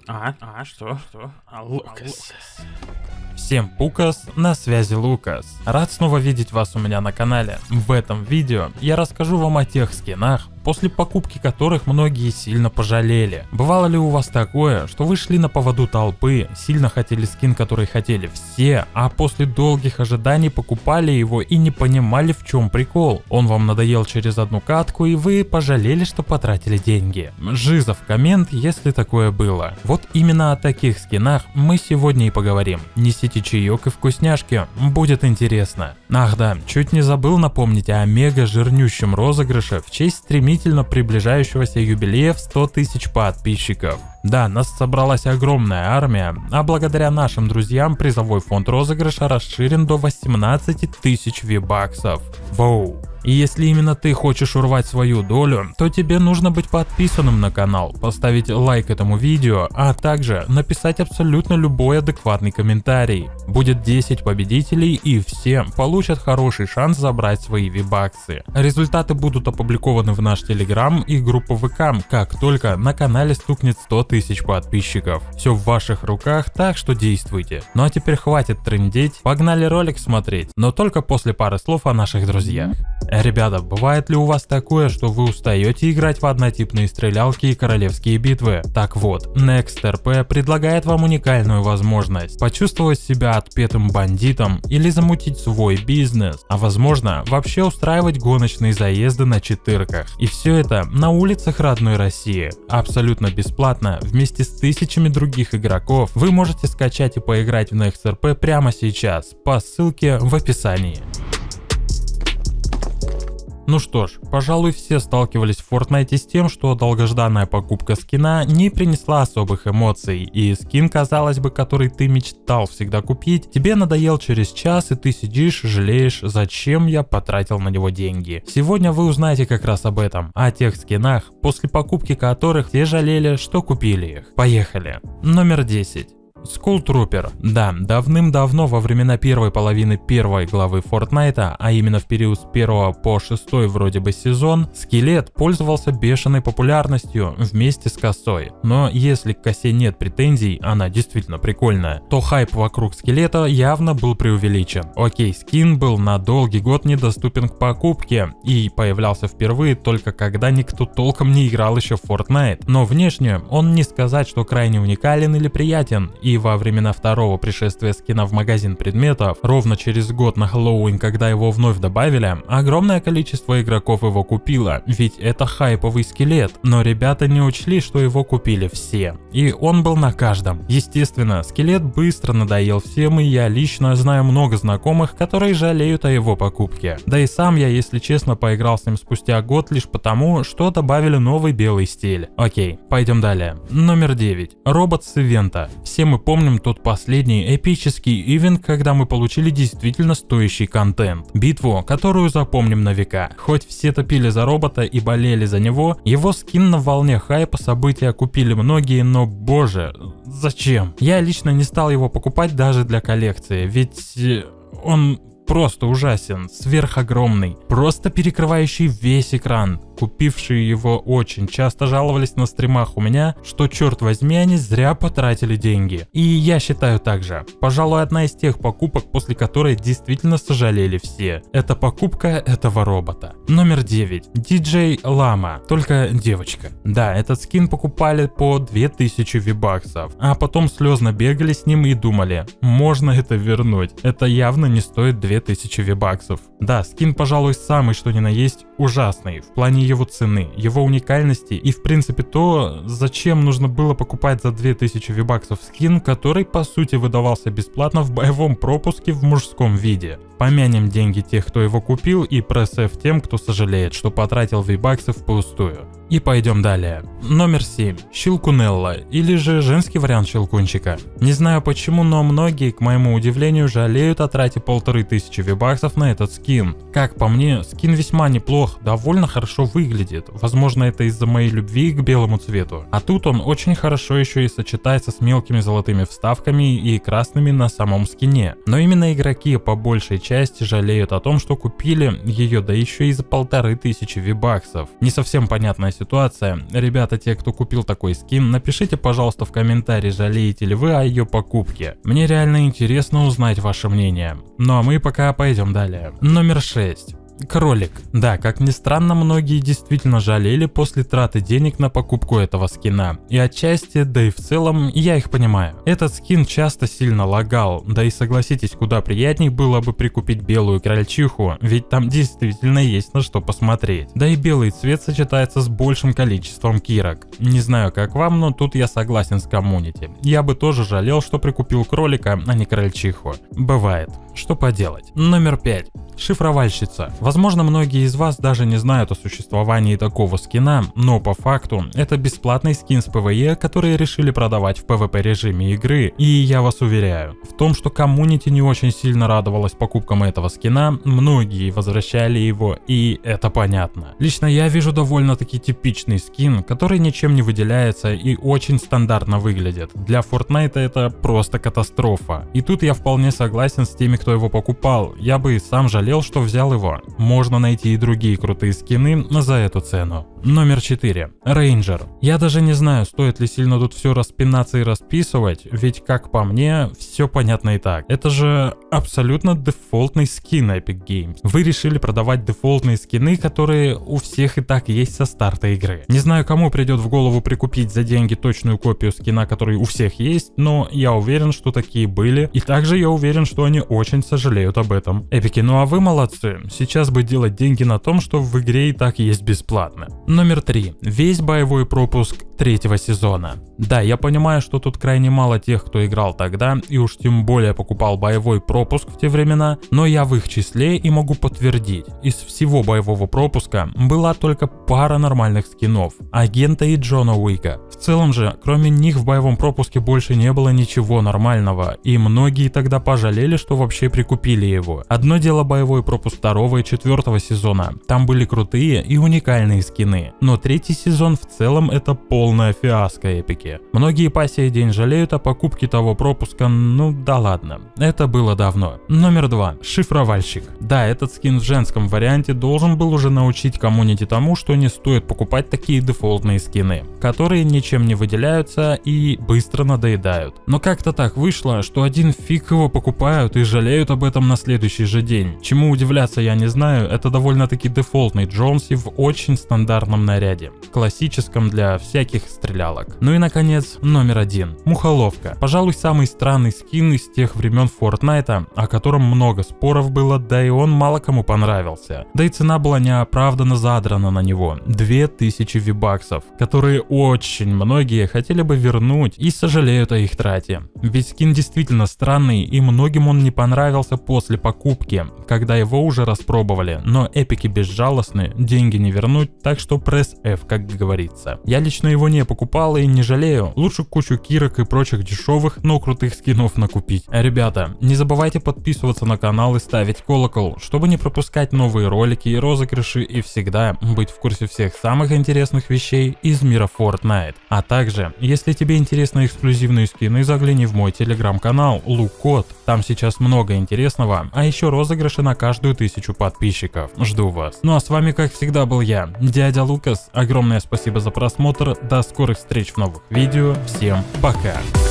Что? Лукас. Всем пукас, на связи Лукас. Рад снова видеть вас у меня на канале. В этом видео я расскажу вам о тех скинах, после покупки которых многие сильно пожалели. Бывало ли у вас такое, что вы шли на поводу толпы, сильно хотели скин, который хотели все, а после долгих ожиданий покупали его и не понимали, в чем прикол? Он вам надоел через одну катку и вы пожалели, что потратили деньги? Жиза в коммент, если такое было. Вот именно о таких скинах мы сегодня и поговорим. Несите чаек и вкусняшки, будет интересно. Ах да, чуть не забыл напомнить о мега жирнющем розыгрыше в честь стремительно приближающегося юбилея в 100 тысяч подписчиков. Да, нас собралась огромная армия, а благодаря нашим друзьям призовой фонд розыгрыша расширен до 18 тысяч V-баксов. Воу! И если именно ты хочешь урвать свою долю, то тебе нужно быть подписанным на канал, поставить лайк этому видео, а также написать абсолютно любой адекватный комментарий. Будет 10 победителей и все получат хороший шанс забрать свои V-баксы. Результаты будут опубликованы в наш телеграм и группу ВК, как только на канале стукнет 100 тысяч подписчиков. Все в ваших руках, так что действуйте. Ну а теперь хватит трындеть, погнали ролик смотреть, но только после пары слов о наших друзьях. Ребята, бывает ли у вас такое, что вы устаете играть в однотипные стрелялки и королевские битвы? Так вот, NextRP предлагает вам уникальную возможность почувствовать себя отпетым бандитом или замутить свой бизнес, а возможно вообще устраивать гоночные заезды на четырках. И все это на улицах родной России. Абсолютно бесплатно, вместе с тысячами других игроков, вы можете скачать и поиграть в NextRP прямо сейчас по ссылке в описании. Ну что ж, пожалуй, все сталкивались в Fortnite с тем, что долгожданная покупка скина не принесла особых эмоций, и скин, казалось бы, который ты мечтал всегда купить, тебе надоел через час, и ты сидишь, жалеешь, зачем я потратил на него деньги. Сегодня вы узнаете как раз об этом, о тех скинах, после покупки которых все жалели, что купили их. Поехали. Номер 10. Skull Trooper. Да, давным-давно во времена первой половины первой главы Fortnite, а именно в период с 1 по 6 вроде бы сезон, скелет пользовался бешеной популярностью вместе с косой. Но если к косе нет претензий, она действительно прикольная, то хайп вокруг скелета явно был преувеличен. Окей, скин был на долгий год недоступен к покупке и появлялся впервые только когда никто толком не играл еще в Fortnite. Но внешне он не сказать, что крайне уникален или приятен. И во времена второго пришествия скина в магазин предметов, ровно через год на Хэллоуин, когда его вновь добавили, огромное количество игроков его купило, ведь это хайповый скелет. Но ребята не учли, что его купили все. И он был на каждом. Естественно, скелет быстро надоел всем, и я лично знаю много знакомых, которые жалеют о его покупке. Да и сам я, если честно, поиграл с ним спустя год лишь потому, что добавили новый белый стиль. Окей, пойдем далее. Номер 9. Робот с ивента. Все мы помним тот последний эпический ивент, когда мы получили действительно стоящий контент. Битву, которую запомним на века. Хоть все топили за робота и болели за него, его скин на волне хайпа события купили многие, но боже, зачем? Я лично не стал его покупать даже для коллекции, ведь он просто ужасен, сверхогромный, просто перекрывающий весь экран. Купившие его очень часто жаловались на стримах у меня, что черт возьми, они зря потратили деньги. И я считаю так же. Пожалуй, одна из тех покупок, после которой действительно сожалели все. Это покупка этого робота. Номер 9. DJ Llama. Только девочка. Да, этот скин покупали по 2000 V-баксов. А потом слезно бегали с ним и думали, можно это вернуть. Это явно не стоит 2000 V-баксов. Да, скин, пожалуй, самый что ни на есть ужасный. В плане его цены, его уникальности и в принципе то, зачем нужно было покупать за 2000 V-баксов скин, который по сути выдавался бесплатно в боевом пропуске в мужском виде. Помянем деньги тех, кто его купил, и пресс F тем, кто сожалеет, что потратил V-баксов впустую. И пойдем далее. Номер 7. Щелкунелла, или же женский вариант щелкунчика. Не знаю почему, но многие, к моему удивлению, жалеют о трате 1500 V-баксов на этот скин. Как по мне, скин весьма неплох, довольно хорошо выглядит. Возможно, это из-за моей любви к белому цвету. А тут он очень хорошо еще и сочетается с мелкими золотыми вставками и красными на самом скине. Но именно игроки по большей части жалеют о том, что купили ее, да еще и за 1500 V-баксов. Не совсем понятная ситуация. Ребята, те, кто купил такой скин, напишите, пожалуйста, в комментарии, жалеете ли вы о ее покупке. Мне реально интересно узнать ваше мнение. Ну а мы пока пойдем далее. Номер 6. Кролик. Да, как ни странно, многие действительно жалели после траты денег на покупку этого скина. И отчасти, да и в целом, я их понимаю. Этот скин часто сильно лагал, да и согласитесь, куда приятней было бы прикупить белую крольчиху, ведь там действительно есть на что посмотреть. Да и белый цвет сочетается с большим количеством кирок. Не знаю как вам, но тут я согласен с коммунити. Я бы тоже жалел, что прикупил кролика, а не крольчиху. Бывает. Что поделать. Номер 5. Шифровальщица. Возможно, многие из вас даже не знают о существовании такого скина, но по факту это бесплатный скин с PvE, который решили продавать в PvP режиме игры, и я вас уверяю, в том, что коммунити не очень сильно радовалась покупкам этого скина, многие возвращали его, и это понятно. Лично я вижу довольно-таки типичный скин, который ничем не выделяется и очень стандартно выглядит. Для Fortnite это просто катастрофа. И тут я вполне согласен с теми, кто его покупал, я бы и сам жалел, что взял его. Можно найти и другие крутые скины за эту цену. Номер 4. Рейнджер. Я даже не знаю, стоит ли сильно тут все распинаться и расписывать, ведь как по мне, все понятно и так. Это же абсолютно дефолтный скин Epic Games. Вы решили продавать дефолтные скины, которые у всех и так есть со старта игры. Не знаю, кому придет в голову прикупить за деньги точную копию скина, который у всех есть, но я уверен, что такие были, и также я уверен, что они очень сожалеют об этом. Эпики, ну а вы молодцы, сейчас бы делать деньги на том, что в игре и так есть бесплатно. Номер 3. Весь боевой пропуск третьего сезона. Да, я понимаю, что тут крайне мало тех, кто играл тогда, и уж тем более покупал боевой пропуск в те времена, но я в их числе и могу подтвердить, из всего боевого пропуска была только пара нормальных скинов, Агента и Джона Уика. В целом же, кроме них в боевом пропуске больше не было ничего нормального, и многие тогда пожалели, что вообще прикупили его. Одно дело боевой пропуск 2 и 4 сезона, там были крутые и уникальные скины, но третий сезон в целом это полная фиаско эпики. Многие по сей день жалеют о покупке того пропуска, ну да ладно, это было давно. Номер 2. Шифровальщик. Да, этот скин в женском варианте должен был уже научить коммунити тому, что не стоит покупать такие дефолтные скины, которые ничем не выделяются и быстро надоедают. Но как-то так вышло, что один фиг его покупают и жалеют об этом на следующий же день. Чему удивляться я не знаю, это довольно-таки дефолтный Джонси в очень стандартном наряде, классическом для всяких стрелялок. Ну и наконец, номер 1. Мухоловка. Пожалуй, самый странный скин из тех времен Fortnite, о котором много споров было, да и он мало кому понравился. Да и цена была неоправданно задрана на него. 2000 V-баксов, которые очень многие хотели бы вернуть и сожалеют о их трате. Ведь скин действительно странный, и многим он не понравился после покупки, когда его уже распробовали, но эпики безжалостны, деньги не вернуть, так что пресс F, как говорится. Я лично его не покупал и не жалею, лучше кучу кирок и прочих дешевых, но крутых скинов накупить. Ребята, не забывайте подписываться на канал и ставить колокол, чтобы не пропускать новые ролики и розыгрыши и всегда быть в курсе всех самых интересных вещей из мира Fortnite. А также, если тебе интересны эксклюзивные скины, загляни в мой телеграм-канал Лукот, там сейчас много интересного, а еще розыгрыши на каждую 1000 подписчиков. Жду вас. Ну а с вами как всегда был я, дядя Лукас. Огромное спасибо за просмотр, до скорых встреч в новых видео, всем пока!